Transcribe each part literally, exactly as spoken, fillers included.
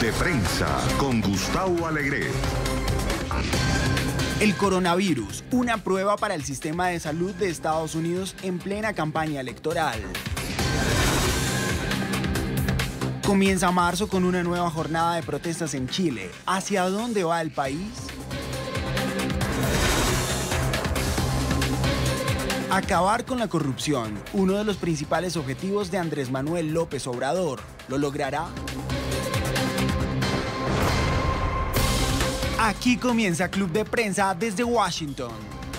de Prensa con Gustavo Alegret. El coronavirus, una prueba para el sistema de salud de Estados Unidos en plena campaña electoral. Comienza marzo con una nueva jornada de protestas en Chile. ¿Hacia dónde va el país? Acabar con la corrupción, uno de los principales objetivos de Andrés Manuel López Obrador. ¿Lo logrará? Aquí comienza Club de Prensa desde Washington.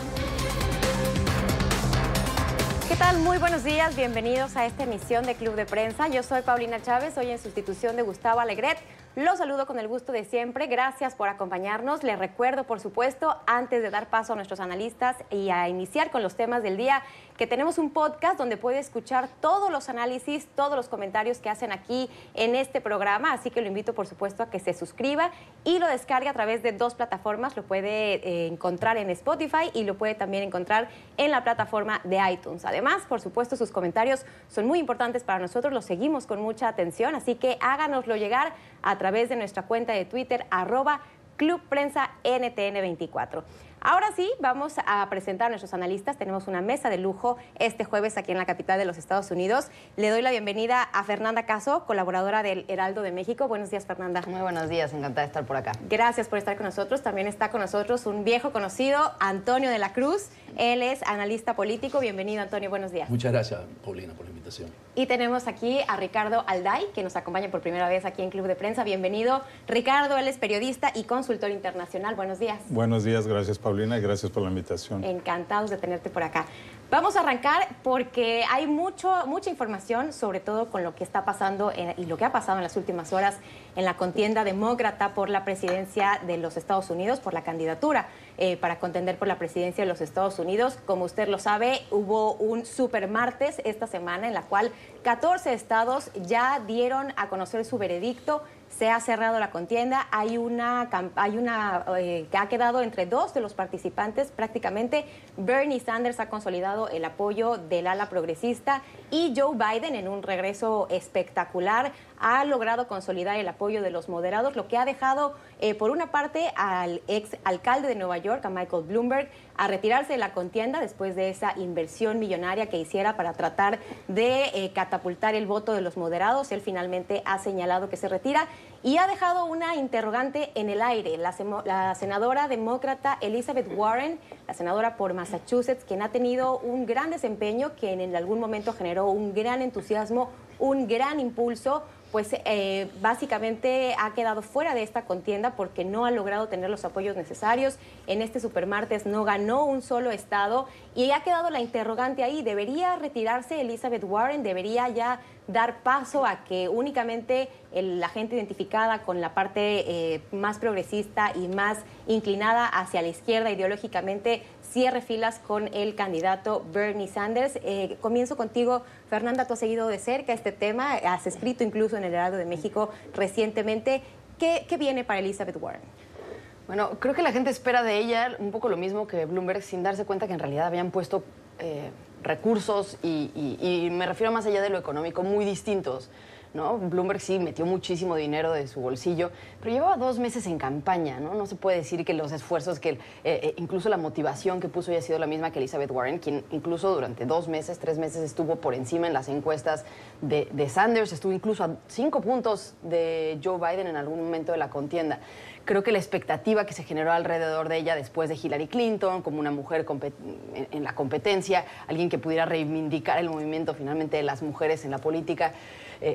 ¿Qué tal? Muy buenos días, bienvenidos a esta emisión de Club de Prensa. Yo soy Paulina Chávez, hoy en sustitución de Gustavo Alegret. Los saludo con el gusto de siempre, gracias por acompañarnos. Les recuerdo, por supuesto, antes de dar paso a nuestros analistas y a iniciar con los temas del día, que tenemos un podcast donde puede escuchar todos los análisis, todos los comentarios que hacen aquí en este programa, así que lo invito, por supuesto, a que se suscriba y lo descargue a través de dos plataformas. Lo puede eh, encontrar en Spotify y lo puede también encontrar en la plataforma de iTunes. Además, por supuesto, sus comentarios son muy importantes para nosotros, los seguimos con mucha atención, así que háganoslo llegar a través de nuestra cuenta de Twitter, arroba Club Prensa N T N veinticuatro. Ahora sí, vamos a presentar a nuestros analistas. Tenemos una mesa de lujo este jueves aquí en la capital de los Estados Unidos. Le doy la bienvenida a Fernanda Caso, colaboradora del Heraldo de México. Buenos días, Fernanda. Muy buenos días, encantada de estar por acá. Gracias por estar con nosotros. También está con nosotros un viejo conocido, Antonio de la Cruz. Él es analista político. Bienvenido, Antonio. Buenos días. Muchas gracias, Paulina, por la invitación. Y tenemos aquí a Ricardo Alday, que nos acompaña por primera vez aquí en Club de Prensa. Bienvenido, Ricardo. Él es periodista y consultor internacional. Buenos días. Buenos días, gracias, Paulina, y gracias por la invitación. Encantados de tenerte por acá. Vamos a arrancar porque hay mucho, mucha información, sobre todo con lo que está pasando en, y lo que ha pasado en las últimas horas en la contienda demócrata por la presidencia de los Estados Unidos, por la candidatura eh, para contender por la presidencia de los Estados Unidos. Como usted lo sabe, hubo un super martes esta semana en la cual catorce estados ya dieron a conocer su veredicto. Se ha cerrado la contienda, hay una, hay una eh, que ha quedado entre dos de los participantes prácticamente. Bernie Sanders ha consolidado el apoyo del ala progresista y Joe Biden, en un regreso espectacular, ha logrado consolidar el apoyo de los moderados, lo que ha dejado eh, por una parte al ex alcalde de Nueva York, a Michael Bloomberg, a retirarse de la contienda después de esa inversión millonaria que hiciera para tratar de eh, catapultar el voto de los moderados. Él finalmente ha señalado que se retira y ha dejado una interrogante en el aire. La, la senadora demócrata Elizabeth Warren, la senadora por Massachusetts, quien ha tenido un gran desempeño, quien en algún momento generó un gran entusiasmo, un gran impulso, pues eh, básicamente ha quedado fuera de esta contienda porque no ha logrado tener los apoyos necesarios. En este supermartes no ganó un solo estado y ha quedado la interrogante ahí. ¿Debería retirarse Elizabeth Warren? ¿Debería ya dar paso a que únicamente el, la gente identificada con la parte eh, más progresista y más inclinada hacia la izquierda ideológicamente cierre filas con el candidato Bernie Sanders? Eh, comienzo contigo, Fernanda. Tú has seguido de cerca este tema, has escrito incluso en el Heraldo de México recientemente. ¿Qué, qué viene para Elizabeth Warren? Bueno, creo que la gente espera de ella un poco lo mismo que Bloomberg, sin darse cuenta que en realidad habían puesto eh, recursos y, y, y me refiero más allá de lo económico, muy distintos, ¿no? Bloomberg sí metió muchísimo dinero de su bolsillo, pero llevaba dos meses en campaña, ¿no? No se puede decir que los esfuerzos, que eh, eh, incluso la motivación que puso haya sido la misma que Elizabeth Warren, quien incluso durante dos meses, tres meses estuvo por encima en las encuestas de, de Sanders, estuvo incluso a cinco puntos de Joe Biden en algún momento de la contienda. Creo que la expectativa que se generó alrededor de ella después de Hillary Clinton, como una mujer en, en la competencia, alguien que pudiera reivindicar el movimiento finalmente de las mujeres en la política, eh,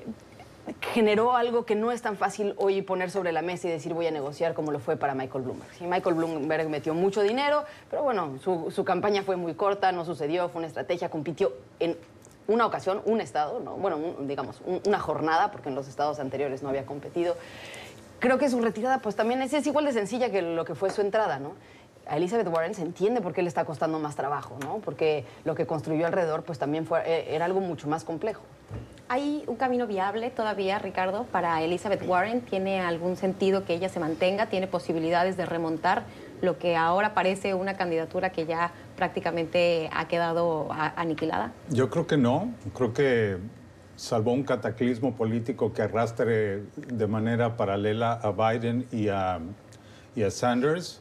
generó algo que no es tan fácil hoy poner sobre la mesa y decir voy a negociar como lo fue para Michael Bloomberg. Sí, Michael Bloomberg metió mucho dinero, pero bueno, su, su campaña fue muy corta, no sucedió, fue una estrategia, compitió en una ocasión, un estado, ¿no? bueno, un, digamos, un, una jornada, porque en los estados anteriores no había competido. Creo que su retirada pues también es, es igual de sencilla que lo que fue su entrada, ¿no? A Elizabeth Warren se entiende por qué le está costando más trabajo, ¿no? Porque lo que construyó alrededor pues también fue, era algo mucho más complejo. ¿Hay un camino viable todavía, Ricardo, para Elizabeth Warren? ¿Tiene algún sentido que ella se mantenga? ¿Tiene posibilidades de remontar lo que ahora parece una candidatura que ya prácticamente ha quedado aniquilada? Yo creo que no. Creo que salvo un cataclismo político que arrastre de manera paralela a Biden y a, y a Sanders,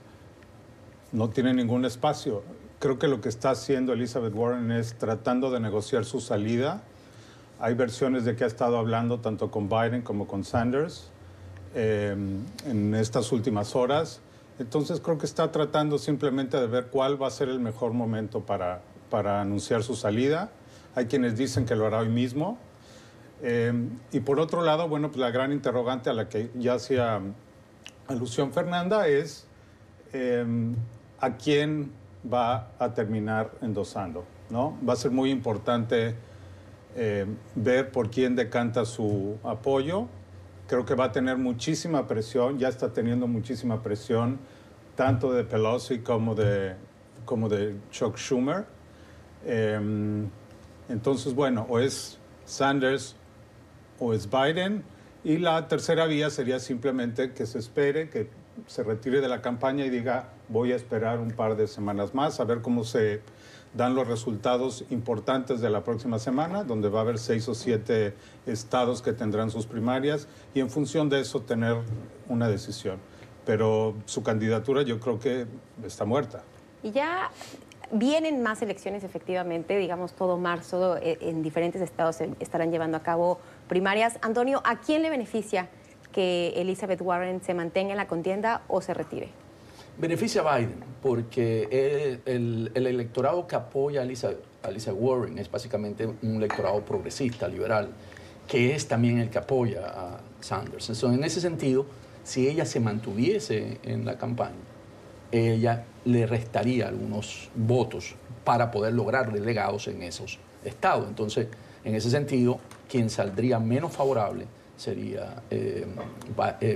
no tiene ningún espacio. Creo que lo que está haciendo Elizabeth Warren es tratando de negociar su salida. Hay versiones de que ha estado hablando tanto con Biden como con Sanders eh, en estas últimas horas. Entonces creo que está tratando simplemente de ver cuál va a ser el mejor momento para, para anunciar su salida. Hay quienes dicen que lo hará hoy mismo. Eh, y por otro lado, bueno, pues la gran interrogante a la que ya hacía alusión Fernanda es eh, a quién va a terminar endosando, ¿no? Va a ser muy importante eh, ver por quién decanta su apoyo. Creo que va a tener muchísima presión, ya está teniendo muchísima presión, tanto de Pelosi como de, como de Chuck Schumer. Eh, entonces, bueno, o es Sanders o es Biden, y la tercera vía sería simplemente que se espere, que se retire de la campaña y diga, voy a esperar un par de semanas más a ver cómo se dan los resultados importantes de la próxima semana, donde va a haber seis o siete estados que tendrán sus primarias, y en función de eso tener una decisión. Pero su candidatura yo creo que está muerta. Y ya vienen más elecciones, efectivamente, digamos todo marzo, eh, en diferentes estados se estarán llevando a cabo primarias. Antonio, ¿a quién le beneficia que Elizabeth Warren se mantenga en la contienda o se retire? Beneficia a Biden, porque el, el, el electorado que apoya a Elizabeth, a Elizabeth Warren es básicamente un electorado progresista, liberal, que es también el que apoya a Sanders. Entonces, en ese sentido, si ella se mantuviese en la campaña, ella le restaría algunos votos para poder lograr delegados en esos estados. Entonces, en ese sentido, quien saldría menos favorable sería eh, eh,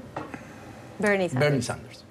Bernie Sanders. Bernie Sanders.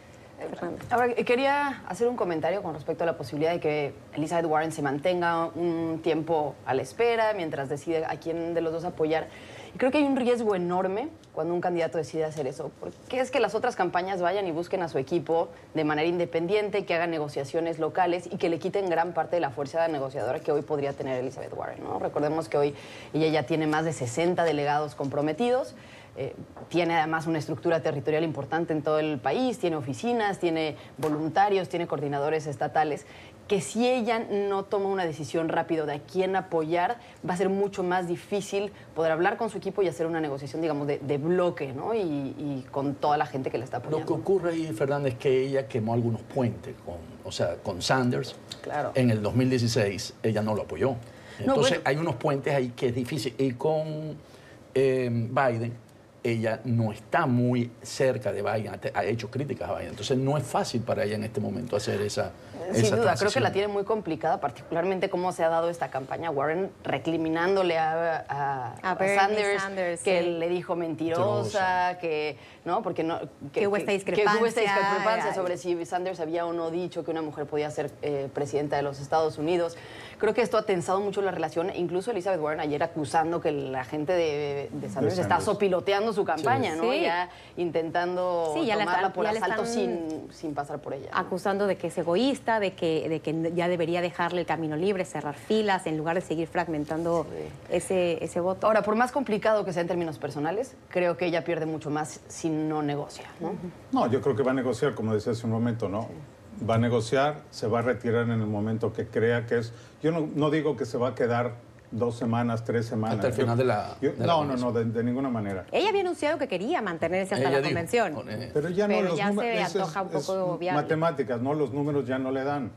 Ahora, quería hacer un comentario con respecto a la posibilidad de que Elizabeth Warren se mantenga un tiempo a la espera mientras decide a quién de los dos apoyar. Y creo que hay un riesgo enorme cuando un candidato decide hacer eso, porque es que las otras campañas vayan y busquen a su equipo de manera independiente, que hagan negociaciones locales y que le quiten gran parte de la fuerza negociadora que hoy podría tener Elizabeth Warren, ¿no? Recordemos que hoy ella ya tiene más de sesenta delegados comprometidos. Eh, tiene además una estructura territorial importante en todo el país, tiene oficinas, tiene voluntarios, tiene coordinadores estatales, que si ella no toma una decisión rápido de a quién apoyar, va a ser mucho más difícil poder hablar con su equipo y hacer una negociación, digamos, de, de bloque, ¿no? Y, y con toda la gente que le está apoyando. Lo que ocurre ahí, Fernanda, es que ella quemó algunos puentes, con, o sea, con Sanders. Claro. En el dos mil dieciséis ella no lo apoyó. Entonces No, bueno. hay unos puentes ahí que es difícil. Y con eh, Biden, ella no está muy cerca de Biden, ha hecho críticas a Biden. Entonces no es fácil para ella en este momento hacer esa Sin esa duda, transición. creo que la tiene muy complicada, particularmente cómo se ha dado esta campaña. Warren recriminándole a, a, A a Bernie Sanders, Sanders, que sí. le dijo mentirosa, que no, porque no Que hubo esta discrepancia. que hubo esta discrepancia sobre si Sanders había o no dicho que una mujer podía ser eh, presidenta de los Estados Unidos. Creo que esto ha tensado mucho la relación. Incluso Elizabeth Warren ayer acusando que la gente de, de Sanders de está Sanders. sopiloteando su campaña, Sí. ¿no? Sí. Ya intentando Sí, ya le tomarla están- por ya le asalto están sin, sin pasar por ella, ¿no? Acusando de que es egoísta, de que, de que ya debería dejarle el camino libre, cerrar filas, en lugar de seguir fragmentando ese, ese voto. Ahora, por más complicado que sea en términos personales, creo que ella pierde mucho más si no negocia, ¿no? No, yo creo que va a negociar, como decía hace un momento, ¿no? Va a negociar, se va a retirar en el momento que crea que es... Yo no, no digo que se va a quedar dos semanas, tres semanas. Hasta el final Yo- de la- yo- de la no, no, convención. no, de, de ninguna manera. Ella había anunciado que quería mantenerse hasta Ella la dijo, convención. con, eh, Pero ya no, Pero los ya se números... le antoja un poco viable. Matemáticas, ¿no? Los números ya no le dan.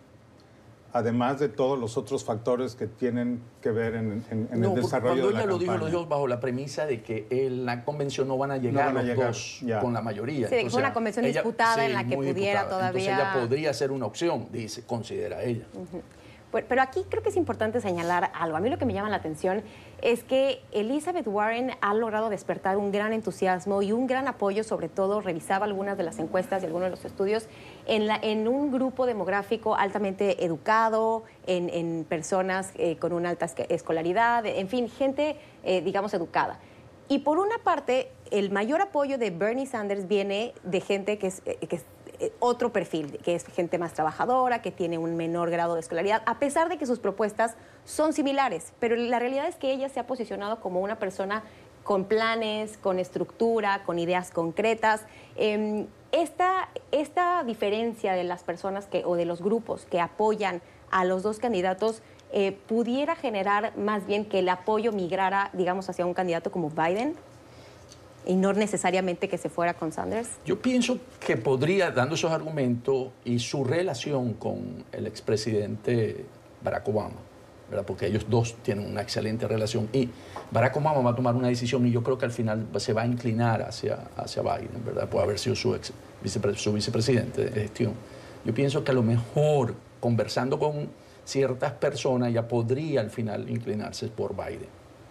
Además de todos los otros factores que tienen que ver en, en- en No, el por- desarrollo cuando de la ella lo dijo, campaña. lo dijo bajo la premisa de que en la convención no van a llegar van a los llegar, dos ya. con la mayoría. Sí, de que fue una convención disputada en la que muy pudiera disputada. todavía- Entonces ella podría ser una opción, dice, considera ella. Pero, pero aquí creo que es importante señalar algo. A mí lo que me llama la atención es que Elizabeth Warren ha logrado despertar un gran entusiasmo y un gran apoyo, sobre todo, revisaba algunas de las encuestas y algunos de los estudios, en, la, en un grupo demográfico altamente educado, en, en personas eh, con una alta esca- escolaridad, en fin, gente, eh, digamos, educada. Y por una parte, el mayor apoyo de Bernie Sanders viene de gente que es, eh, que es eh, otro perfil, que es gente más trabajadora, que tiene un menor grado de escolaridad, a pesar de que sus propuestas son similares. Pero la realidad es que ella se ha posicionado como una persona con planes, con estructura, con ideas concretas. Eh, esta, esta diferencia de las personas que, o de los grupos que apoyan a los dos candidatos eh, pudiera generar más bien que el apoyo migrara, digamos, hacia un candidato como Biden y no necesariamente que se fuera con Sanders. Yo pienso que podría, dando esos argumentos y su relación con el expresidente Barack Obama, ¿verdad? Porque ellos dos tienen una excelente relación y Barack Obama va a tomar una decisión y yo creo que al final se va a inclinar hacia, hacia Biden, ¿verdad? Puede haber sido su, ex, vicepre, su vicepresidente de gestión. Yo pienso que a lo mejor conversando con ciertas personas ya podría al final inclinarse por Biden.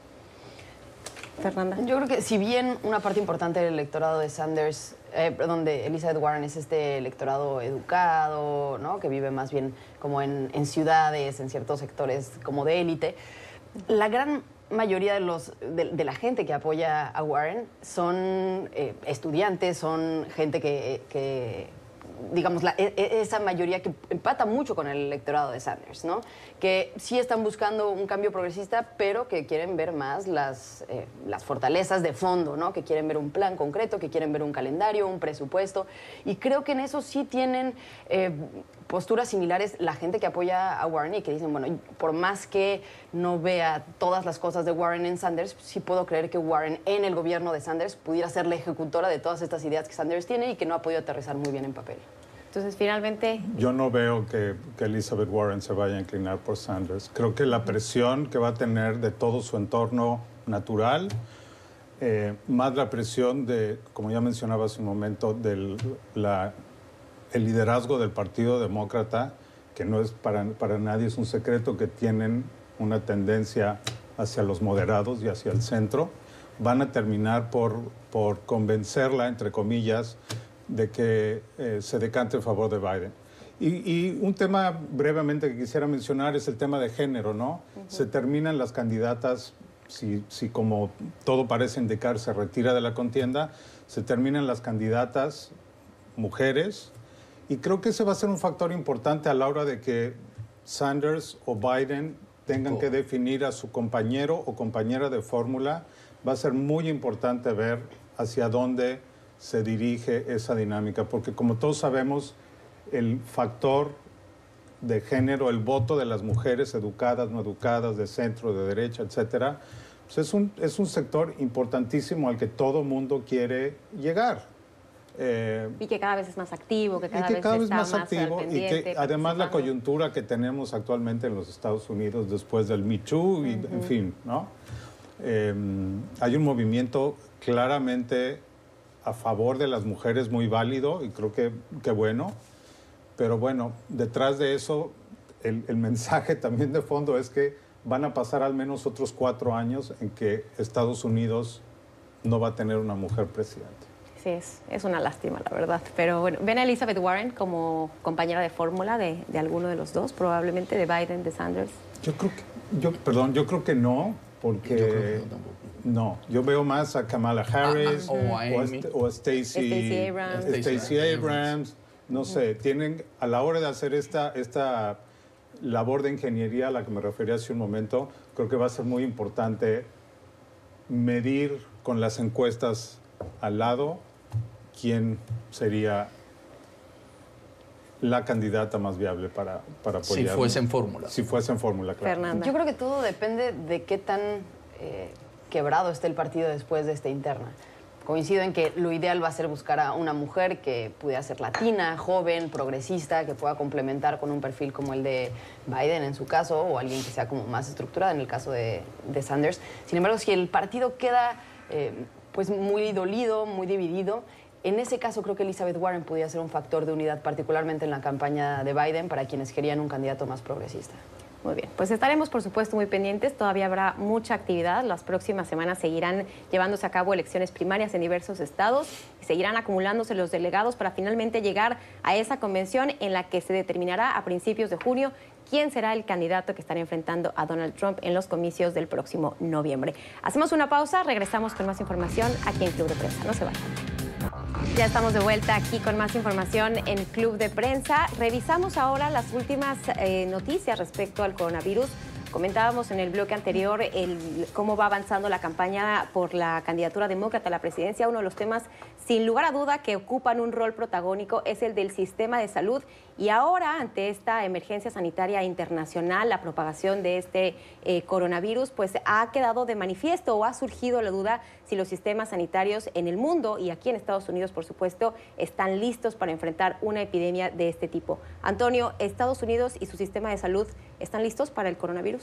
Fernanda. Yo creo que si bien una parte importante del electorado de Sanders, eh, perdón, de Elizabeth Warren es este electorado educado, ¿no? Que vive más bien como en, en ciudades, en ciertos sectores como de élite, la gran mayoría de, los, de, de la gente que apoya a Warren son eh, estudiantes, son gente que... que digamos, la, esa mayoría que empata mucho con el electorado de Sanders, ¿no? Que sí están buscando un cambio progresista, pero que quieren ver más las, eh, las fortalezas de fondo, ¿no? Que quieren ver un plan concreto, que quieren ver un calendario, un presupuesto. Y creo que en eso sí tienen eh, posturas similares la gente que apoya a Warren y que dicen, bueno, por más que no vea todas las cosas de Warren en Sanders, sí puedo creer que Warren en el gobierno de Sanders pudiera ser la ejecutora de todas estas ideas que Sanders tiene y que no ha podido aterrizar muy bien en papel. Entonces, finalmente... Yo no veo que, que Elizabeth Warren se vaya a inclinar por Sanders. Creo que la presión que va a tener de todo su entorno natural, eh, más la presión de, como ya mencionaba hace un momento, del la, el liderazgo del Partido Demócrata, que no es para, para nadie, es un secreto que tienen una tendencia hacia los moderados y hacia el centro, van a terminar por, por convencerla, entre comillas, de que eh, se decante en favor de Biden. Y, y un tema brevemente que quisiera mencionar es el tema de género, ¿no? Uh-huh. Se terminan las candidatas, si, si como todo parece indicar se retira de la contienda, se terminan las candidatas mujeres, y creo que ese va a ser un factor importante a la hora de que Sanders o Biden tengan oh. que definir a su compañero o compañera de fórmula. Va a ser muy importante ver hacia dónde se dirige esa dinámica, porque como todos sabemos, el factor de género, el voto de las mujeres educadas, no educadas, de centro, de derecha, etcétera, pues es un, es un sector importantísimo al que todo mundo quiere llegar. Eh, y que cada vez es más activo, que cada, y que vez, cada vez está más más activo, y que además la coyuntura que tenemos actualmente en los Estados Unidos después del Me Too, y, uh-huh. en fin, ¿no? Eh, hay un movimiento claramente a favor de las mujeres muy válido y creo que, que bueno, pero bueno, detrás de eso el, el mensaje también de fondo es que van a pasar al menos otros cuatro años en que Estados Unidos no va a tener una mujer presidente. Sí, es, es una lástima, la verdad. Pero bueno, ¿ven a Elizabeth Warren como compañera de fórmula de, de alguno de los dos, probablemente de Biden, de Sanders? Yo creo que, yo, perdón, yo creo que no, porque... Yo creo que no, tampoco. No, yo veo más a Kamala Harris ah, o a, Amy. o a Stacey Abrams. Stacey Abrams. No sé, tienen a la hora de hacer esta, esta labor de ingeniería a la que me refería hace un momento, creo que va a ser muy importante medir con las encuestas al lado quién sería la candidata más viable para, para apoyar. Si fuese en fórmula. Si fuese en fórmula, claro. Fernanda. Yo creo que todo depende de qué tan eh, quebrado esté el partido después de esta interna. Coincido en que lo ideal va a ser buscar a una mujer que pudiera ser latina, joven, progresista, que pueda complementar con un perfil como el de Biden en su caso, o alguien que sea como más estructurada en el caso de, de Sanders. Sin embargo, si el partido queda eh, pues muy dolido, muy dividido, en ese caso creo que Elizabeth Warren podría ser un factor de unidad, particularmente en la campaña de Biden, para quienes querían un candidato más progresista. Muy bien, pues estaremos por supuesto muy pendientes, todavía habrá mucha actividad, las próximas semanas seguirán llevándose a cabo elecciones primarias en diversos estados y seguirán acumulándose los delegados para finalmente llegar a esa convención en la que se determinará a principios de junio quién será el candidato que estará enfrentando a Donald Trump en los comicios del próximo noviembre. Hacemos una pausa, regresamos con más información aquí en Club de Prensa, no se vayan. Ya estamos de vuelta aquí con más información en Club de Prensa. Revisamos ahora las últimas eh, noticias respecto al coronavirus. Comentábamos en el bloque anterior el, cómo va avanzando la campaña por la candidatura demócrata a la presidencia. Uno de los temas, sin lugar a duda, que ocupan un rol protagónico es el del sistema de salud. Y ahora, ante esta emergencia sanitaria internacional, la propagación de este eh, coronavirus, pues ha quedado de manifiesto o ha surgido la duda si los sistemas sanitarios en el mundo y aquí en Estados Unidos, por supuesto, están listos para enfrentar una epidemia de este tipo. Antonio, ¿Estados Unidos y su sistema de salud están listos para el coronavirus?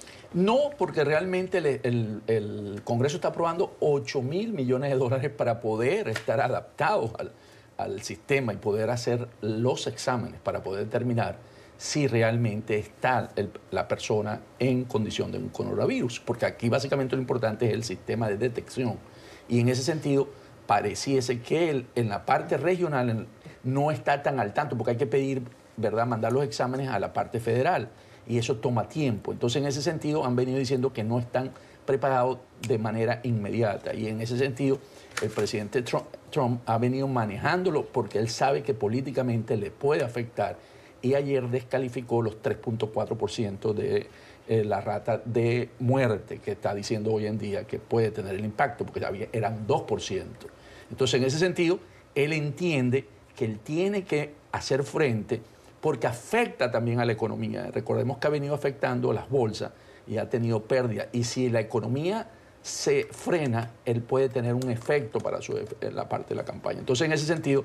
No, porque realmente el, el, el Congreso está aprobando ocho mil millones de dólares para poder estar adaptados al, al sistema y poder hacer los exámenes para poder determinar si realmente está el, la persona en condición de un coronavirus. Porque aquí básicamente lo importante es el sistema de detección. Y en ese sentido, pareciese que el, en la parte regional no está tan al tanto, porque hay que pedir, ¿verdad?, mandar los exámenes a la parte federal. Y eso toma tiempo. Entonces, en ese sentido, han venido diciendo que no están preparados de manera inmediata. Y en ese sentido, el presidente Trump, Trump ha venido manejándolo porque él sabe que políticamente le puede afectar. Y ayer descalificó los tres punto cuatro por ciento de eh, la rata de muerte que está diciendo hoy en día que puede tener el impacto, porque había, eran dos por ciento. Entonces, en ese sentido, él entiende que él tiene que hacer frente porque afecta también a la economía. Recordemos que ha venido afectando las bolsas y ha tenido pérdida. Y si la economía se frena, él puede tener un efecto para su, la parte de la campaña. Entonces, en ese sentido,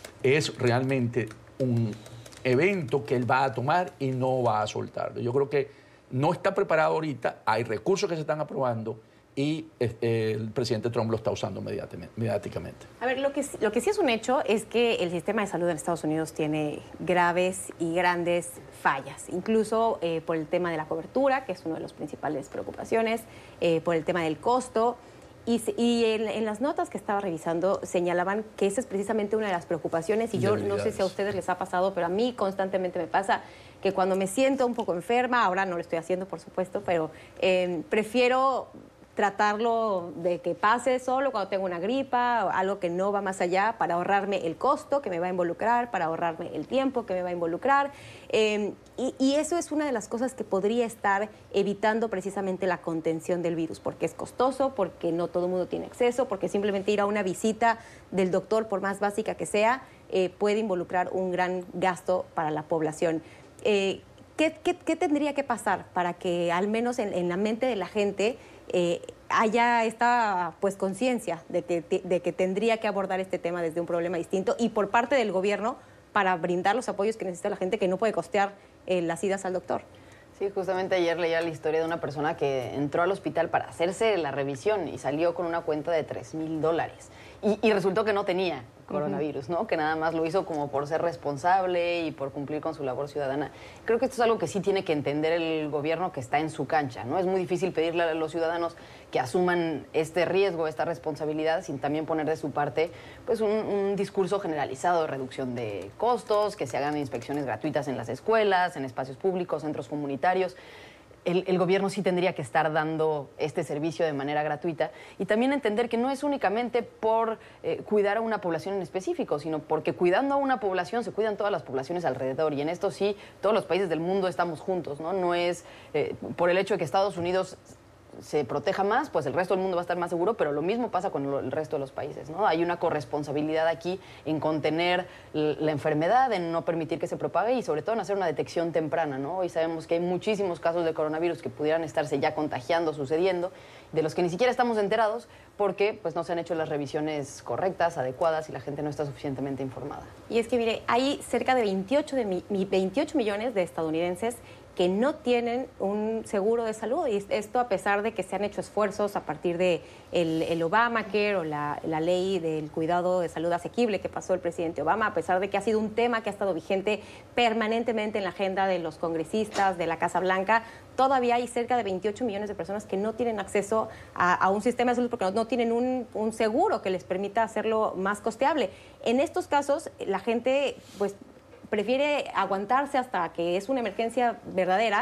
es realmente un evento que él va a tomar y no va a soltarlo. Yo creo que no está preparado ahorita, hay recursos que se están aprobando y eh, el presidente Trump lo está usando mediáticamente. A ver, lo que, lo que sí es un hecho es que el sistema de salud en Estados Unidos tiene graves y grandes fallas, incluso eh, por el tema de la cobertura, que es una de las principales preocupaciones, eh, por el tema del costo. Y, y en, en las notas que estaba revisando señalaban que esa es precisamente una de las preocupaciones y yo no sé si a ustedes les ha pasado, pero a mí constantemente me pasa que cuando me siento un poco enferma, ahora no lo estoy haciendo por supuesto, pero eh, prefiero tratarlo de que pase solo cuando tengo una gripa, algo que no va más allá, para ahorrarme el costo que me va a involucrar, para ahorrarme el tiempo que me va a involucrar. Eh, y, y eso es una de las cosas que podría estar evitando precisamente la contención del virus, porque es costoso, porque no todo el mundo tiene acceso, porque simplemente ir a una visita del doctor, por más básica que sea, eh, puede involucrar un gran gasto para la población. Eh, ¿qué, qué, ¿Qué tendría que pasar para que al menos en, en la mente de la gente Eh, haya esta pues conciencia de que, de que tendría que abordar este tema desde un problema distinto y por parte del gobierno para brindar los apoyos que necesita la gente que no puede costear eh, las idas al doctor? Sí, justamente ayer leía la historia de una persona que entró al hospital para hacerse la revisión y salió con una cuenta de tres mil dólares. Y, y resultó que no tenía coronavirus, ¿no? Que nada más lo hizo como por ser responsable y por cumplir con su labor ciudadana. Creo que esto es algo que sí tiene que entender el gobierno que está en su cancha, ¿no? Es muy difícil pedirle a los ciudadanos que asuman este riesgo, esta responsabilidad, sin también poner de su parte pues un, un discurso generalizado de reducción de costos, que se hagan inspecciones gratuitas en las escuelas, en espacios públicos, centros comunitarios. El, el gobierno sí tendría que estar dando este servicio de manera gratuita y también entender que no es únicamente por eh, cuidar a una población en específico, sino porque cuidando a una población se cuidan todas las poblaciones alrededor y en esto sí todos los países del mundo estamos juntos, ¿no? No es eh, por el hecho de que Estados Unidos se proteja más, pues el resto del mundo va a estar más seguro, pero lo mismo pasa con el resto de los países, ¿no? Hay una corresponsabilidad aquí en contener la enfermedad, en no permitir que se propague y sobre todo en hacer una detección temprana, ¿no? Hoy sabemos que hay muchísimos casos de coronavirus que pudieran estarse ya contagiando, sucediendo, de los que ni siquiera estamos enterados porque pues no se han hecho las revisiones correctas, adecuadas y la gente no está suficientemente informada. Y es que, mire, hay cerca de veintiocho, de mi, veintiocho millones de estadounidenses que no tienen un seguro de salud y esto a pesar de que se han hecho esfuerzos a partir de el, el Obamacare o la, la ley del cuidado de salud asequible que pasó el presidente Obama, a pesar de que ha sido un tema que ha estado vigente permanentemente en la agenda de los congresistas, de la Casa Blanca, todavía hay cerca de veintiocho millones de personas que no tienen acceso a, a un sistema de salud porque no, no tienen un, un seguro que les permita hacerlo más costeable. En estos casos, la gente pues prefiere aguantarse hasta que es una emergencia verdadera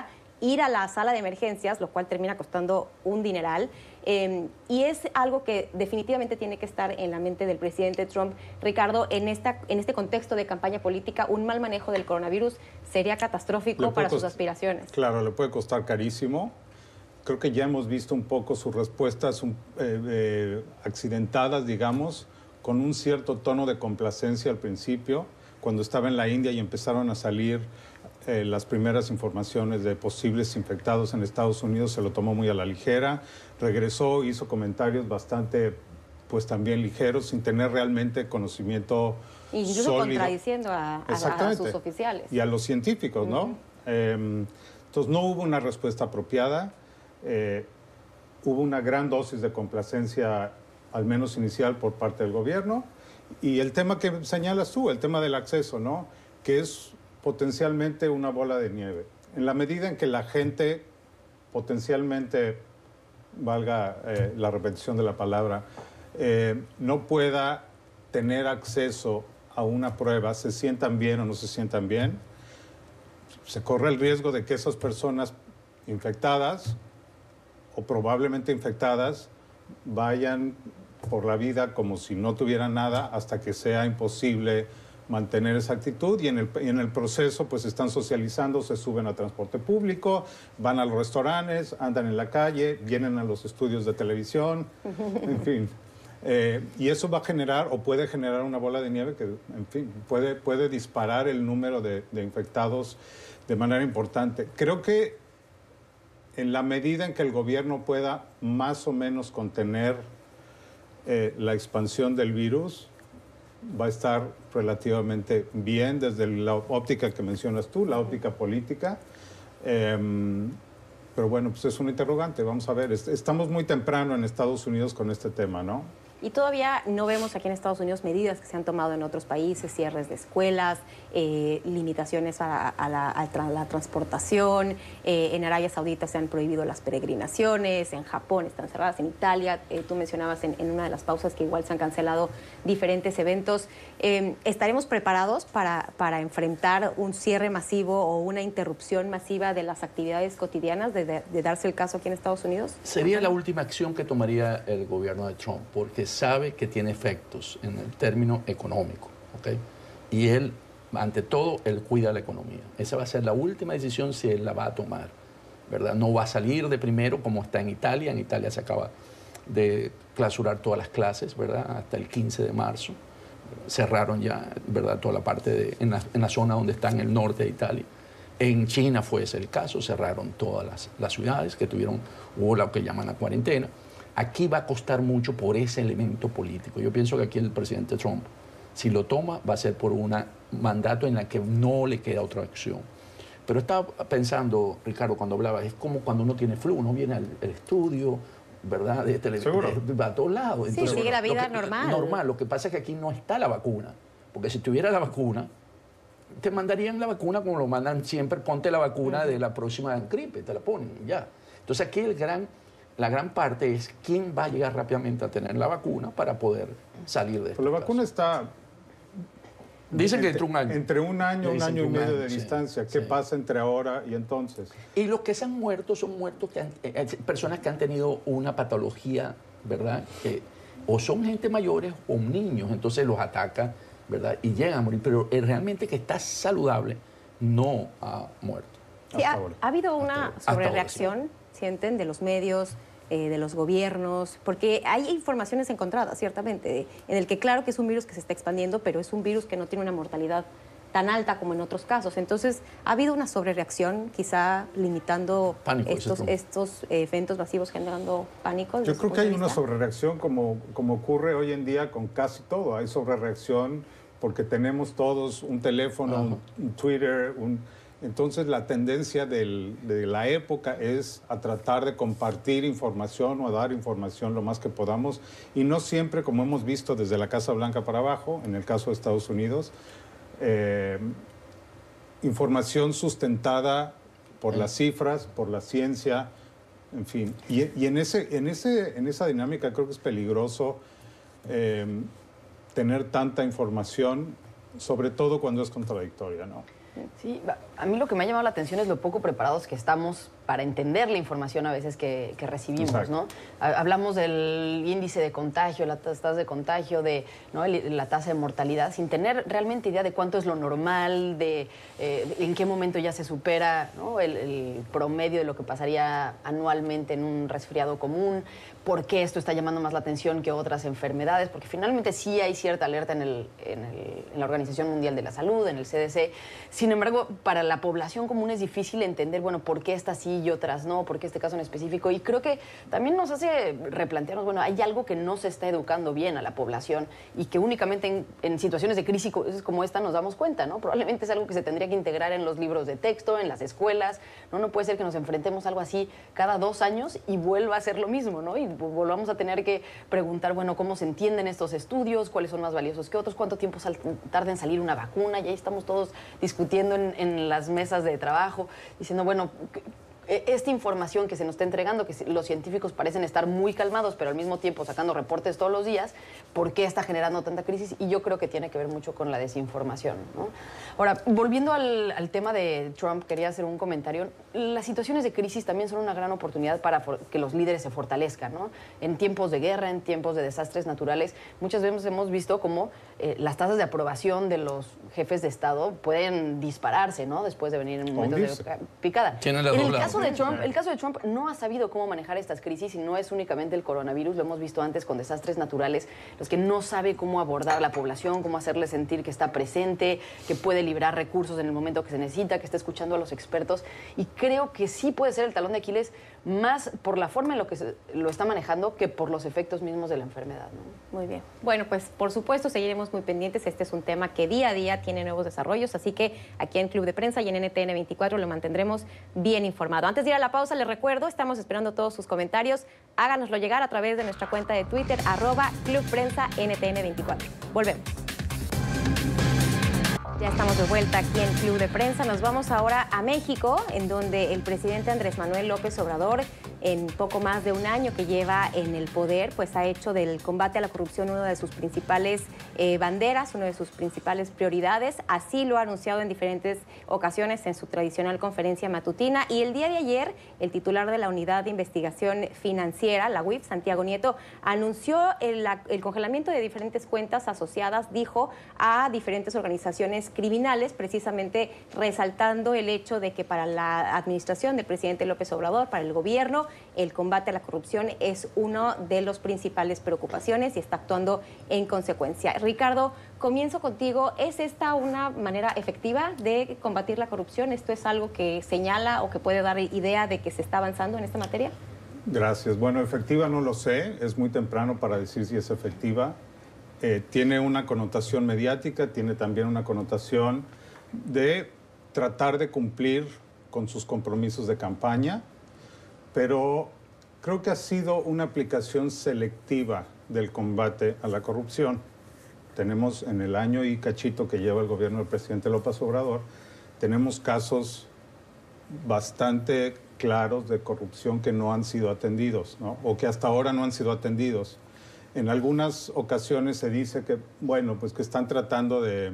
ir a la sala de emergencias, lo cual termina costando un dineral. Eh, y es algo que definitivamente tiene que estar en la mente del presidente Trump. Ricardo, en, esta, en este contexto de campaña política, un mal manejo del coronavirus sería catastrófico para sus aspiraciones. Claro, le puede costar carísimo. Creo que ya hemos visto un poco sus respuestas un, eh, eh, accidentadas, digamos, con un cierto tono de complacencia al principio, cuando estaba en la India y empezaron a salir eh, las primeras informaciones de posibles infectados en Estados Unidos, se lo tomó muy a la ligera, regresó, hizo comentarios bastante, pues también ligeros, sin tener realmente conocimiento incluso sólido. Contradiciendo a, a, a sus oficiales. Y a los científicos, ¿no? Uh-huh. eh, entonces no hubo una respuesta apropiada, eh, hubo una gran dosis de complacencia, al menos inicial, por parte del gobierno. Y el tema que señalas tú, el tema del acceso, ¿no? Que es potencialmente una bola de nieve. En la medida en que la gente potencialmente, valga eh, la repetición de la palabra, eh, no pueda tener acceso a una prueba, se sientan bien o no se sientan bien, se corre el riesgo de que esas personas infectadas o probablemente infectadas vayan por la vida como si no tuvieran nada hasta que sea imposible mantener esa actitud y en el, y en el proceso pues están socializando, se suben a transporte público, van a los restaurantes, andan en la calle, vienen a los estudios de televisión, en fin. Eh, y eso va a generar o puede generar una bola de nieve que, en fin, puede, puede disparar el número de, de infectados de manera importante. Creo que en la medida en que el gobierno pueda más o menos contener eh, la expansión del virus, va a estar relativamente bien desde la óptica que mencionas tú, la óptica política. Eh, pero bueno, pues es un interrogante, vamos a ver. Estamos muy temprano en Estados Unidos con este tema, ¿no? Y todavía no vemos aquí en Estados Unidos medidas que se han tomado en otros países, cierres de escuelas, eh, limitaciones a, a, la, a tra la transportación. Eh, en Arabia Saudita se han prohibido las peregrinaciones, en Japón están cerradas, en Italia, eh, tú mencionabas en, en una de las pausas que igual se han cancelado diferentes eventos. Eh, ¿Estaremos preparados para, para enfrentar un cierre masivo o una interrupción masiva de las actividades cotidianas de, de, de darse el caso aquí en Estados Unidos? Sería la última acción que tomaría el gobierno de Trump, porque sabe que tiene efectos en el término económico, ¿okay? Y él, ante todo, él cuida la economía. Esa va a ser la última decisión si él la va a tomar, ¿verdad? No va a salir de primero como está en Italia. En Italia se acaba de clausurar todas las clases, ¿verdad? Hasta el quince de marzo. Cerraron ya, ¿verdad? Toda la parte de, en la, en la zona donde está en el norte de Italia. En China fue ese el caso, cerraron todas las, las ciudades que tuvieron, hubo lo que llaman la cuarentena. Aquí va a costar mucho por ese elemento político. Yo pienso que aquí el presidente Trump, si lo toma, va a ser por un mandato en el que no le queda otra opción. Pero estaba pensando, Ricardo, cuando hablaba, es como cuando uno tiene flu, uno viene al, al estudio, ¿verdad? De televisión, va a todos lados. Sí, sigue la vida que, normal. Normal. Lo que pasa es que aquí no está la vacuna. Porque si tuviera la vacuna, te mandarían la vacuna como lo mandan siempre, ponte la vacuna uh-huh. de la próxima gripe, te la ponen ya. Entonces aquí el gran... La gran parte es quién va a llegar rápidamente a tener la vacuna para poder salir de esto. La vacuna está... Dicen que entre un año. Entre un año, un año y medio año, de sí, distancia. ¿Qué sí. pasa entre ahora y entonces? Y los que se han muerto son muertos, que han, eh, personas que han tenido una patología, ¿verdad? Que o son gente mayores o niños, entonces los ataca, ¿verdad? Y llegan a morir. Pero el realmente que está saludable no ha muerto. Sí, ha, ha habido una sobrereacción, sienten, de los medios, eh, de los gobiernos, porque hay informaciones encontradas, ciertamente, en el que claro que es un virus que se está expandiendo, pero es un virus que no tiene una mortalidad tan alta como en otros casos. Entonces, ha habido una sobrereacción, quizá limitando pánico, estos, estos eh, eventos masivos, generando pánico. Yo creo que hay una sobrereacción como, como ocurre hoy en día con casi todo. Hay sobrereacción porque tenemos todos un teléfono, un, un Twitter, un... Entonces, la tendencia del, de la época es a tratar de compartir información o a dar información lo más que podamos. Y no siempre, como hemos visto desde la Casa Blanca para abajo, en el caso de Estados Unidos, eh, información sustentada por las cifras, por la ciencia, en fin. Y, y en, ese, en, ese, en esa dinámica creo que es peligroso eh, tener tanta información, sobre todo cuando es contradictoria, ¿no? Sí, a mí lo que me ha llamado la atención es lo poco preparados que estamos para entender la información a veces que, que recibimos, Exacto. ¿no? Hablamos del índice de contagio, las tasas de contagio, de ¿no? la tasa de mortalidad, sin tener realmente idea de cuánto es lo normal, de, eh, de en qué momento ya se supera, ¿no? el, el promedio de lo que pasaría anualmente en un resfriado común, por qué esto está llamando más la atención que otras enfermedades, porque finalmente sí hay cierta alerta en, el, en, el, en la Organización Mundial de la Salud, en el C D C. Sin embargo, para la población común es difícil entender, bueno, por qué esta sí y otras no, por qué este caso en específico. Y creo que también nos hace replantearnos, bueno, hay algo que no se está educando bien a la población y que únicamente en, en situaciones de crisis como esta nos damos cuenta, ¿no? Probablemente es algo que se tendría que integrar en los libros de texto, en las escuelas, ¿no? No puede ser que nos enfrentemos a algo así cada dos años y vuelva a ser lo mismo, ¿no? Y volvamos a tener que preguntar, bueno, ¿cómo se entienden estos estudios? ¿Cuáles son más valiosos que otros? ¿Cuánto tiempo tarda en salir una vacuna? Y ahí estamos todos discutiendo en, en las mesas de trabajo, diciendo, bueno, esta información que se nos está entregando, que los científicos parecen estar muy calmados, pero al mismo tiempo sacando reportes todos los días, ¿por qué está generando tanta crisis? Y yo creo que tiene que ver mucho con la desinformación, ¿no? Ahora, volviendo al, al tema de Trump, quería hacer un comentario. Las situaciones de crisis también son una gran oportunidad para que los líderes se fortalezcan, ¿no? En tiempos de guerra, en tiempos de desastres naturales, muchas veces hemos visto cómo eh, las tasas de aprobación de los jefes de Estado pueden dispararse, ¿no? Después de venir en momentos de picada. ¿Quién es la en el dobla? caso de Trump, el caso de Trump no ha sabido cómo manejar estas crisis y no es únicamente el coronavirus, lo hemos visto antes con desastres naturales, los que no sabe cómo abordar a la población, cómo hacerle sentir que está presente, que puede liberar recursos en el momento que se necesita, que está escuchando a los expertos. Y creo que sí puede ser el talón de Aquiles más por la forma en lo que se, lo está manejando que por los efectos mismos de la enfermedad, ¿no? Muy bien. Bueno, pues por supuesto seguiremos muy pendientes. Este es un tema que día a día tiene nuevos desarrollos, así que aquí en Club de Prensa y en N T N veinticuatro lo mantendremos bien informado. Antes de ir a la pausa, les recuerdo, estamos esperando todos sus comentarios. Háganoslo llegar a través de nuestra cuenta de Twitter, arroba Club Prensa N T N veinticuatro. Volvemos. Ya estamos de vuelta aquí en Club de Prensa. Nos vamos ahora a México, en donde el presidente Andrés Manuel López Obrador, en poco más de un año que lleva en el poder, pues ha hecho del combate a la corrupción una de sus principales eh, banderas, una de sus principales prioridades. Así lo ha anunciado en diferentes ocasiones en su tradicional conferencia matutina. Y el día de ayer, el titular de la Unidad de Investigación Financiera, la U I F, Santiago Nieto, anunció el, el congelamiento de diferentes cuentas asociadas, dijo, a diferentes organizaciones criminales, precisamente resaltando el hecho de que para la administración del presidente López Obrador, para el gobierno, el combate a la corrupción es una de las principales preocupaciones y está actuando en consecuencia. Ricardo, comienzo contigo. ¿Es esta una manera efectiva de combatir la corrupción? ¿Esto es algo que señala o que puede dar idea de que se está avanzando en esta materia? Gracias. Bueno, efectiva no lo sé. Es muy temprano para decir si es efectiva. Eh, tiene una connotación mediática, tiene también una connotación de tratar de cumplir con sus compromisos de campaña, pero creo que ha sido una aplicación selectiva del combate a la corrupción. Tenemos en el año y cachito que lleva el gobierno del presidente López Obrador, tenemos casos bastante claros de corrupción que no han sido atendidos, ¿no? O que hasta ahora no han sido atendidos. En algunas ocasiones se dice que, bueno, pues que están tratando de,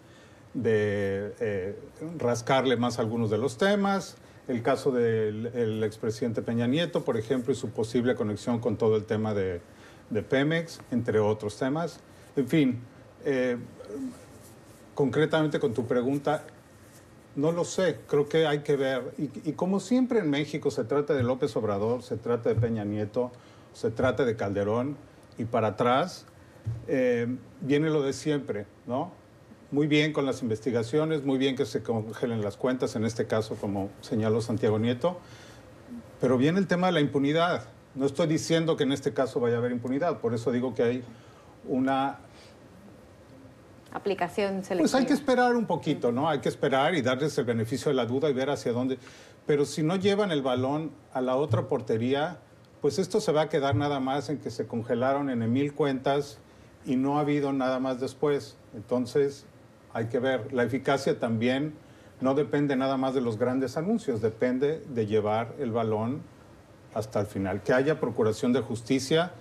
de eh, rascarle más a algunos de los temas. El caso del el expresidente Peña Nieto, por ejemplo, y su posible conexión con todo el tema de, de Pemex, entre otros temas. En fin, eh, concretamente con tu pregunta, no lo sé, creo que hay que ver. Y, y como siempre en México se trata de López Obrador, se trata de Peña Nieto, se trata de Calderón, y para atrás eh, viene lo de siempre, ¿no? Muy bien con las investigaciones, muy bien que se congelen las cuentas, en este caso, como señaló Santiago Nieto, pero viene el tema de la impunidad. No estoy diciendo que en este caso vaya a haber impunidad, por eso digo que hay una aplicación selectiva. Pues hay que esperar un poquito, ¿no? Hay que esperar y darles el beneficio de la duda y ver hacia dónde. Pero si no llevan el balón a la otra portería, pues esto se va a quedar nada más en que se congelaron en mil cuentas y no ha habido nada más después. Entonces, hay que ver. La eficacia también no depende nada más de los grandes anuncios, depende de llevar el balón hasta el final. Que haya procuración de justicia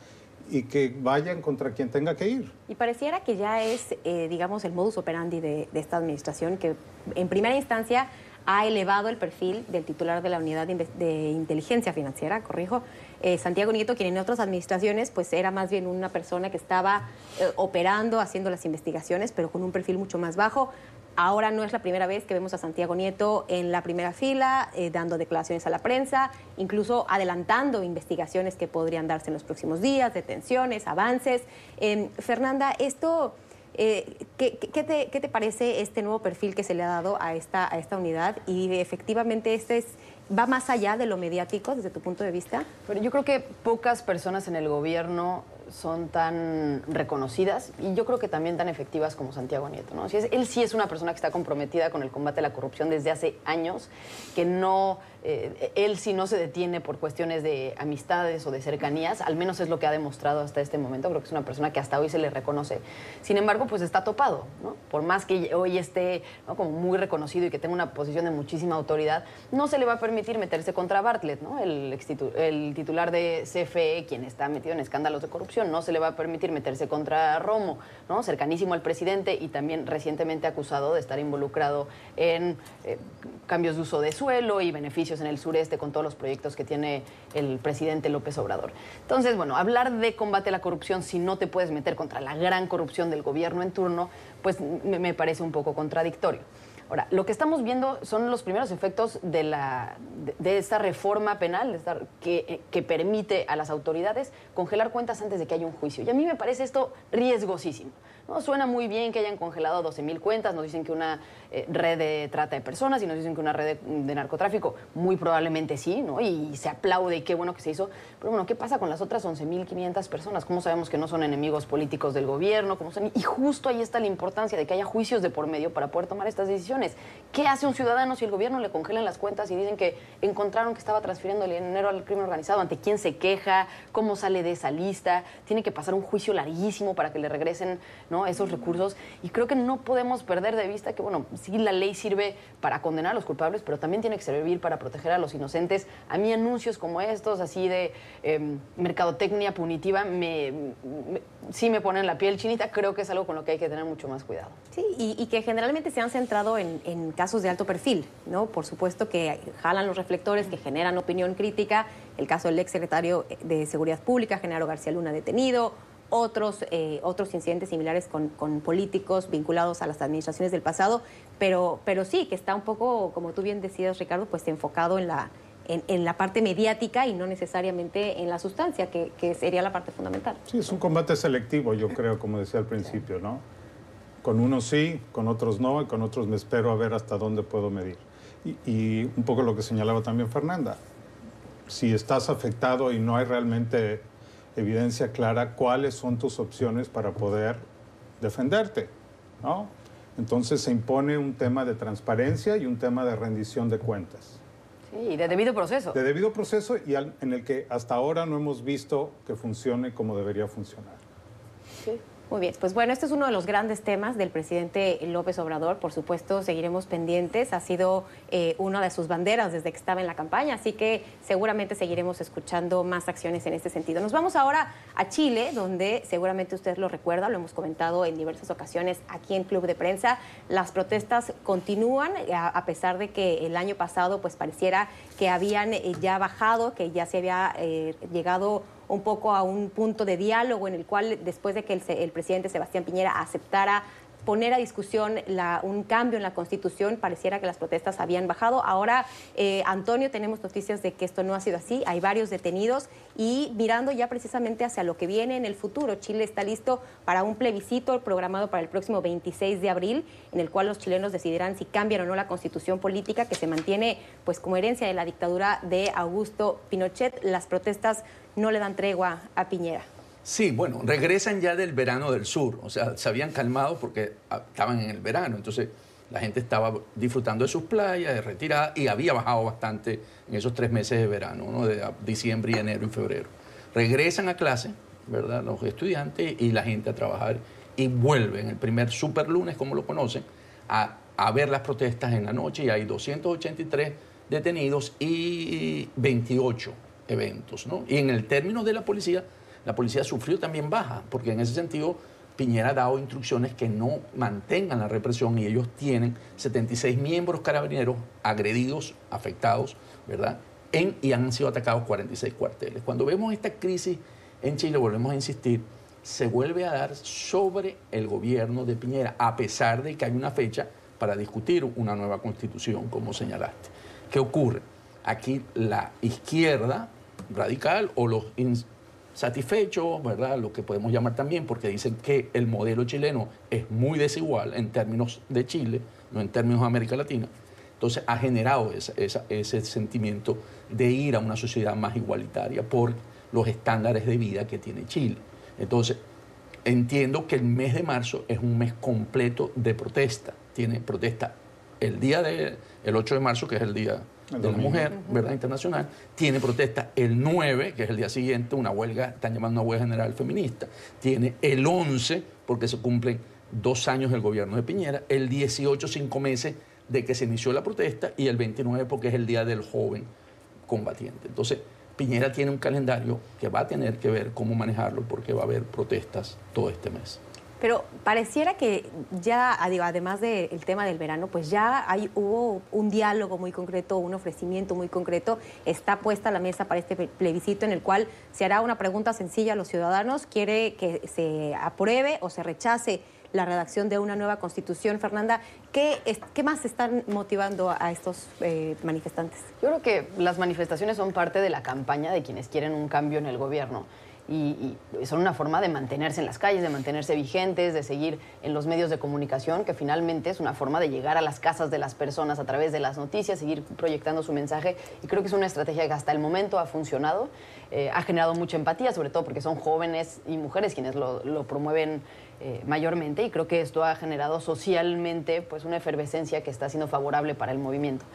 y que vayan contra quien tenga que ir. Y pareciera que ya es, eh, digamos, el modus operandi de, de esta administración, que en primera instancia ha elevado el perfil del titular de la Unidad de, de Inteligencia Financiera, corrijo, eh, Santiago Nieto, quien en otras administraciones pues era más bien una persona que estaba eh, operando, haciendo las investigaciones, pero con un perfil mucho más bajo. Ahora no es la primera vez que vemos a Santiago Nieto en la primera fila, eh, dando declaraciones a la prensa, incluso adelantando investigaciones que podrían darse en los próximos días, detenciones, avances. Eh, Fernanda, esto... Eh, ¿qué, qué, te, ¿Qué te parece este nuevo perfil que se le ha dado a esta, a esta unidad? Y efectivamente este es, va más allá de lo mediático desde tu punto de vista. Pero yo creo que pocas personas en el gobierno son tan reconocidas y yo creo que también tan efectivas como Santiago Nieto, ¿no? Si es, él sí es una persona que está comprometida con el combate a la corrupción desde hace años, que no, eh, él sí no se detiene por cuestiones de amistades o de cercanías, al menos es lo que ha demostrado hasta este momento. Creo que es una persona que hasta hoy se le reconoce. Sin embargo, pues está topado, ¿no? Por más que hoy esté, ¿no?, como muy reconocido y que tenga una posición de muchísima autoridad, no se le va a permitir meterse contra Bartlett, ¿no?, el, extitu el titular de C F E, quien está metido en escándalos de corrupción. No se le va a permitir meterse contra Romo, ¿no?, cercanísimo al presidente y también recientemente acusado de estar involucrado en eh, cambios de uso de suelo y beneficios en el sureste con todos los proyectos que tiene el presidente López Obrador. Entonces, bueno, hablar de combate a la corrupción si no te puedes meter contra la gran corrupción del gobierno en turno, pues me, me parece un poco contradictorio. Ahora, lo que estamos viendo son los primeros efectos de, la, de, de esta reforma penal de esta, que, que permite a las autoridades congelar cuentas antes de que haya un juicio. Y a mí me parece esto riesgosísimo, ¿no? Suena muy bien que hayan congelado doce mil cuentas, nos dicen que una eh, red de trata de personas y nos dicen que una red de, de narcotráfico, muy probablemente sí, ¿no? Y se aplaude y qué bueno que se hizo. Pero bueno, ¿qué pasa con las otras once mil quinientas personas? ¿Cómo sabemos que no son enemigos políticos del gobierno? ¿Cómo son? Y justo ahí está la importancia de que haya juicios de por medio para poder tomar estas decisiones. ¿Qué hace un ciudadano si el gobierno le congelan las cuentas y dicen que encontraron que estaba transfiriendo el dinero al crimen organizado? ¿Ante quién se queja? ¿Cómo sale de esa lista? Tiene que pasar un juicio larguísimo para que le regresen, ¿no?, esos recursos. Y creo que no podemos perder de vista que, bueno, sí, la ley sirve para condenar a los culpables, pero también tiene que servir para proteger a los inocentes. A mí anuncios como estos, así de eh, mercadotecnia punitiva, me, me, sí me ponen la piel chinita. Creo que es algo con lo que hay que tener mucho más cuidado. Sí, y, y que generalmente se han centrado en, en casos de alto perfil, ¿no? Por supuesto que jalan los reflectores, que generan opinión crítica. El caso del exsecretario de Seguridad Pública, Genaro García Luna, detenido. Otros, eh, otros incidentes similares con, con políticos vinculados a las administraciones del pasado, pero, pero sí, que está un poco, como tú bien decías, Ricardo, pues enfocado en la, en, en la parte mediática y no necesariamente en la sustancia, que, que sería la parte fundamental. Sí, es un combate selectivo, yo creo, como decía al principio, ¿no? Con unos sí, con otros no, y con otros me espero a ver hasta dónde puedo medir. Y, y un poco lo que señalaba también Fernanda, si estás afectado y no hay realmente evidencia clara, cuáles son tus opciones para poder defenderte, ¿no? Entonces se impone un tema de transparencia y un tema de rendición de cuentas. Sí, de debido proceso. De debido proceso y al, en el que hasta ahora no hemos visto que funcione como debería funcionar. Sí. Muy bien, pues bueno, este es uno de los grandes temas del presidente López Obrador. Por supuesto, seguiremos pendientes. Ha sido eh, una de sus banderas desde que estaba en la campaña, así que seguramente seguiremos escuchando más acciones en este sentido. Nos vamos ahora a Chile, donde seguramente usted lo recuerda, lo hemos comentado en diversas ocasiones aquí en Club de Prensa. Las protestas continúan, a, a pesar de que el año pasado pues pareciera que habían eh, ya bajado, que ya se había eh, llegado un poco a un punto de diálogo en el cual, después de que el, el presidente Sebastián Piñera aceptara poner a discusión la, un cambio en la Constitución, pareciera que las protestas habían bajado. Ahora, eh, Antonio, tenemos noticias de que esto no ha sido así. Hay varios detenidos y mirando ya precisamente hacia lo que viene en el futuro. Chile está listo para un plebiscito programado para el próximo veintiséis de abril, en el cual los chilenos decidirán si cambian o no la Constitución política que se mantiene pues como herencia de la dictadura de Augusto Pinochet. Las protestas no le dan tregua a Piñera. Sí, bueno, regresan ya del verano del sur, o sea, se habían calmado porque estaban en el verano, entonces la gente estaba disfrutando de sus playas, de retirada, y había bajado bastante en esos tres meses de verano, ¿no?, de diciembre, enero y febrero. Regresan a clase, ¿verdad?, los estudiantes y la gente a trabajar, y vuelven el primer super lunes, como lo conocen, a, a ver las protestas en la noche, y hay doscientos ochenta y tres detenidos y veintiocho eventos, ¿no? Y en el término de la policía, la policía sufrió también baja, porque en ese sentido Piñera ha dado instrucciones que no mantengan la represión y ellos tienen setenta y seis miembros carabineros agredidos, afectados, ¿verdad? En, y han sido atacados cuarenta y seis cuarteles. Cuando vemos esta crisis en Chile, volvemos a insistir, se vuelve a dar sobre el gobierno de Piñera, a pesar de que hay una fecha para discutir una nueva constitución, como señalaste. ¿Qué ocurre? Aquí la izquierda radical o los insatisfechos, ¿verdad? Lo que podemos llamar también, porque dicen que el modelo chileno es muy desigual en términos de Chile, no en términos de América Latina. Entonces ha generado esa, esa, ese sentimiento de ir a una sociedad más igualitaria por los estándares de vida que tiene Chile. Entonces, entiendo que el mes de marzo es un mes completo de protesta. Tiene protesta el día del ocho de marzo, que es el Día el de la Mujer, ¿verdad? Internacional. Tiene protesta el nueve, que es el día siguiente, una huelga, están llamando una huelga general feminista. Tiene el once, porque se cumplen dos años del gobierno de Piñera. El dieciocho, cinco meses de que se inició la protesta. Y el veintinueve, porque es el Día del Joven Combatiente. Entonces, Piñera tiene un calendario que va a tener que ver cómo manejarlo, porque va a haber protestas todo este mes. Pero pareciera que ya, además del tema del verano, pues ya hay, hubo un diálogo muy concreto, un ofrecimiento muy concreto, está puesta a la mesa para este plebiscito en el cual se hará una pregunta sencilla a los ciudadanos, quiere que se apruebe o se rechace la redacción de una nueva constitución. Fernanda, ¿qué, es, qué más están motivando a estos eh, manifestantes? Yo creo que las manifestaciones son parte de la campaña de quienes quieren un cambio en el gobierno. Y, y son una forma de mantenerse en las calles, de mantenerse vigentes, de seguir en los medios de comunicación, que finalmente es una forma de llegar a las casas de las personas a través de las noticias, seguir proyectando su mensaje. Y creo que es una estrategia que hasta el momento ha funcionado, eh, ha generado mucha empatía, sobre todo porque son jóvenes y mujeres quienes lo, lo promueven eh, mayormente. Y creo que esto ha generado socialmente pues, una efervescencia que está siendo favorable para el movimiento.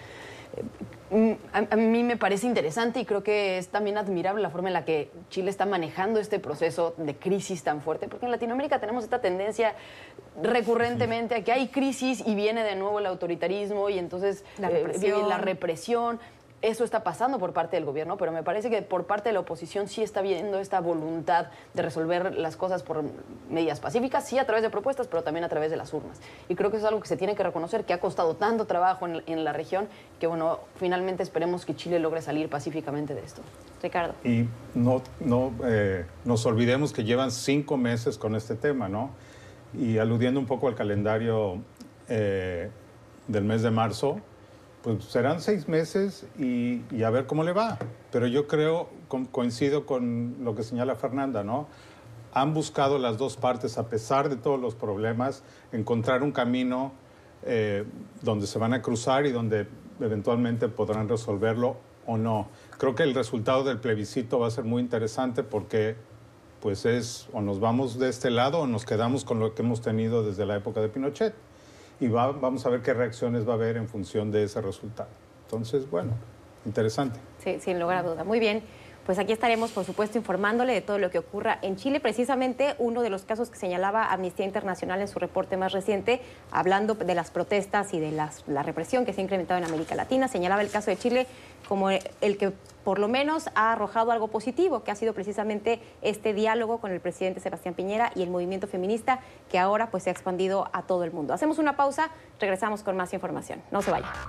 A, a mí me parece interesante y creo que es también admirable la forma en la que Chile está manejando este proceso de crisis tan fuerte, porque en Latinoamérica tenemos esta tendencia recurrentemente a que hay crisis y viene de nuevo el autoritarismo y entonces la eh, represión. viene la represión. Eso está pasando por parte del gobierno, pero me parece que por parte de la oposición sí está viendo esta voluntad de resolver las cosas por medidas pacíficas, sí a través de propuestas, pero también a través de las urnas. Y creo que eso es algo que se tiene que reconocer, que ha costado tanto trabajo en, en la región, que bueno, finalmente esperemos que Chile logre salir pacíficamente de esto. Ricardo. Y no, no eh, nos olvidemos que llevan cinco meses con este tema, ¿no? Y aludiendo un poco al calendario eh, del mes de marzo, pues serán seis meses y, y a ver cómo le va. Pero yo creo, co coincido con lo que señala Fernanda, ¿no? Han buscado las dos partes, a pesar de todos los problemas, encontrar un camino eh, donde se van a cruzar y donde eventualmente podrán resolverlo o no. Creo que el resultado del plebiscito va a ser muy interesante porque pues es o nos vamos de este lado o nos quedamos con lo que hemos tenido desde la época de Pinochet. Y va, vamos a ver qué reacciones va a haber en función de ese resultado. Entonces, bueno, interesante. Sí, sin lugar a duda. Muy bien. Pues aquí estaremos, por supuesto, informándole de todo lo que ocurra en Chile. Precisamente uno de los casos que señalaba Amnistía Internacional en su reporte más reciente, hablando de las protestas y de las, la represión que se ha incrementado en América Latina, señalaba el caso de Chile como el que por lo menos ha arrojado algo positivo, que ha sido precisamente este diálogo con el presidente Sebastián Piñera y el movimiento feminista, que ahora pues se ha expandido a todo el mundo. Hacemos una pausa, regresamos con más información. No se vayan.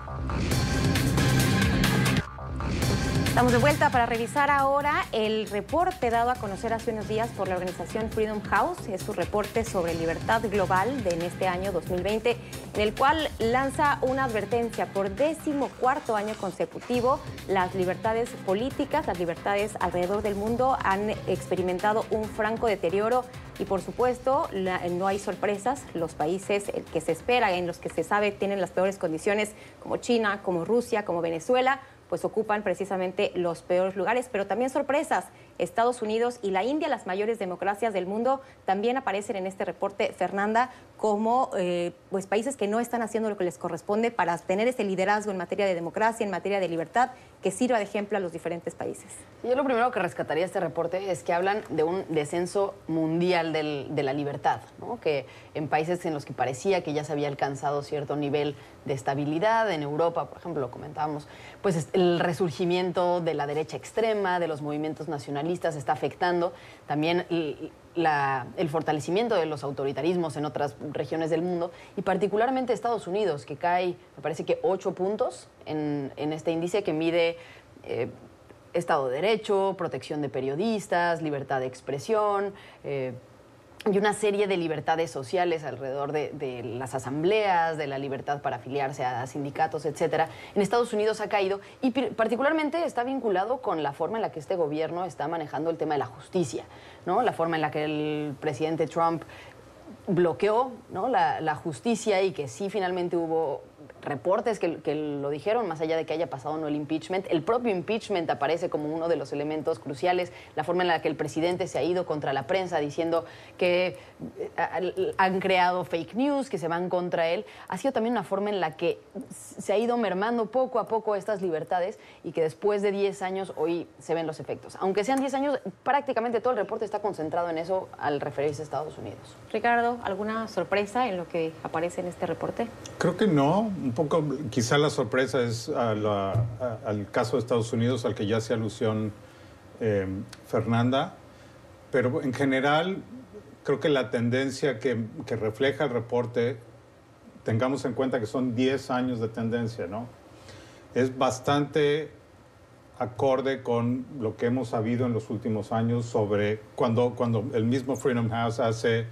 Estamos de vuelta para revisar ahora el reporte dado a conocer hace unos días por la organización Freedom House. Es su reporte sobre libertad global de en este año dos mil veinte, en el cual lanza una advertencia. Por decimocuarto año consecutivo, las libertades políticas, las libertades alrededor del mundo han experimentado un franco deterioro y, por supuesto, la, no hay sorpresas. Los países que se espera, en los que se sabe tienen las peores condiciones, como China, como Rusia, como Venezuela, pues ocupan precisamente los peores lugares, pero también sorpresas. Estados Unidos y la India, las mayores democracias del mundo, también aparecen en este reporte, Fernanda, como eh, pues países que no están haciendo lo que les corresponde para tener ese liderazgo en materia de democracia, en materia de libertad, que sirva de ejemplo a los diferentes países. Yo lo primero que rescataría este reporte es que hablan de un descenso mundial del, de la libertad, ¿no? Que en países en los que parecía que ya se había alcanzado cierto nivel de estabilidad, en Europa, por ejemplo, lo comentábamos, pues el resurgimiento de la derecha extrema, de los movimientos nacionalistas, populistas está afectando también la, el fortalecimiento de los autoritarismos en otras regiones del mundo y particularmente Estados Unidos, que cae, me parece que ocho puntos en, en este índice que mide eh, Estado de Derecho, protección de periodistas, libertad de expresión, eh, y una serie de libertades sociales alrededor de, de las asambleas, de la libertad para afiliarse a sindicatos, etcétera. En Estados Unidos ha caído y particularmente está vinculado con la forma en la que este gobierno está manejando el tema de la justicia, ¿no? La forma en la que el presidente Trump bloqueó, ¿no? la, la justicia y que sí finalmente hubo reportes que, que lo dijeron, más allá de que haya pasado o no el impeachment. El propio impeachment aparece como uno de los elementos cruciales, la forma en la que el presidente se ha ido contra la prensa diciendo que eh, han creado fake news, que se van contra él. Ha sido también una forma en la que se ha ido mermando poco a poco estas libertades y que después de diez años hoy se ven los efectos. Aunque sean diez años, prácticamente todo el reporte está concentrado en eso al referirse a Estados Unidos. Ricardo, ¿alguna sorpresa en lo que aparece en este reporte? Creo que no. Un poco, quizá la sorpresa es a la, a, al caso de Estados Unidos, al que ya hace alusión eh, Fernanda, pero en general creo que la tendencia que, que refleja el reporte, tengamos en cuenta que son diez años de tendencia, ¿no? Es bastante acorde con lo que hemos sabido en los últimos años sobre cuando, cuando el mismo Freedom House hace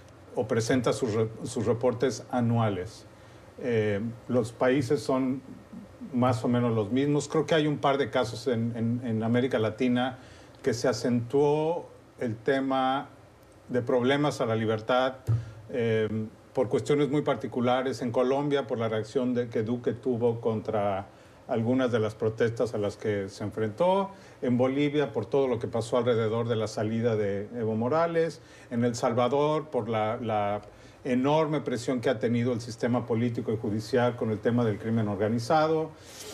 o presenta sus, sus reportes anuales. Eh, los países son más o menos los mismos. Creo que hay un par de casos en, en, en América Latina que se acentuó el tema de problemas a la libertad eh, por cuestiones muy particulares. En Colombia, por la reacción de, que Duque tuvo contra algunas de las protestas a las que se enfrentó. En Bolivia, por todo lo que pasó alrededor de la salida de Evo Morales. En El Salvador, por la... la enorme presión que ha tenido el sistema político y judicial con el tema del crimen organizado.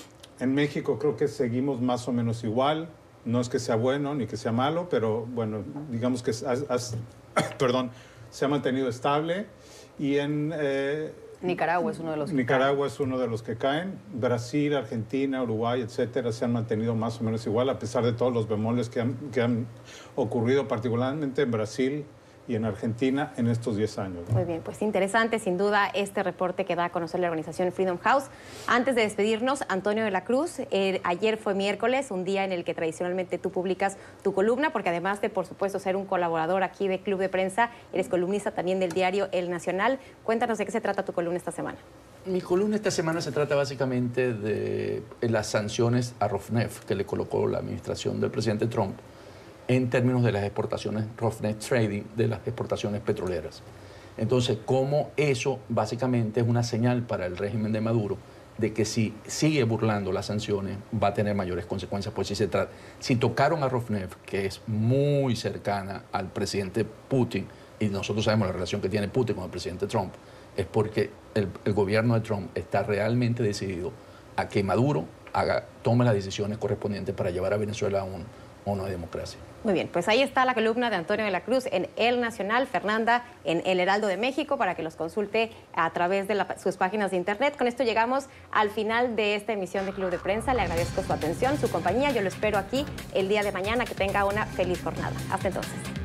En México creo que seguimos más o menos igual. No es que sea bueno ni que sea malo, pero bueno, digamos que has, has, perdón, se ha mantenido estable. Y en eh, Nicaragua es uno de los que Nicaragua es uno de los que caen. Brasil, Argentina, Uruguay, etcétera, se han mantenido más o menos igual, a pesar de todos los bemoles que han, que han ocurrido, particularmente en Brasil y en Argentina en estos diez años, ¿no? Muy bien, pues interesante sin duda este reporte que da a conocer la organización Freedom House. Antes de despedirnos, Antonio de la Cruz, eh, ayer fue miércoles, un día en el que tradicionalmente tú publicas tu columna, porque además de, por supuesto, ser un colaborador aquí de Club de Prensa, eres columnista también del diario El Nacional. Cuéntanos de qué se trata tu columna esta semana. Mi columna esta semana se trata básicamente de las sanciones a Rosneft que le colocó la administración del presidente Trump en términos de las exportaciones, Rosneft Trading, de las exportaciones petroleras. Entonces, cómo eso básicamente es una señal para el régimen de Maduro de que si sigue burlando las sanciones va a tener mayores consecuencias. Pues si, se trata, si tocaron a Rosneft, que es muy cercana al presidente Putin, y nosotros sabemos la relación que tiene Putin con el presidente Trump, es porque el, el gobierno de Trump está realmente decidido a que Maduro haga, tome las decisiones correspondientes para llevar a Venezuela a un, a una democracia. Muy bien, pues ahí está la columna de Antonio de la Cruz en El Nacional, Fernanda en El Heraldo de México, para que los consulte a través de la, sus páginas de internet. Con esto llegamos al final de esta emisión de Club de Prensa. Le agradezco su atención, su compañía. Yo lo espero aquí el día de mañana. Que tenga una feliz jornada. Hasta entonces.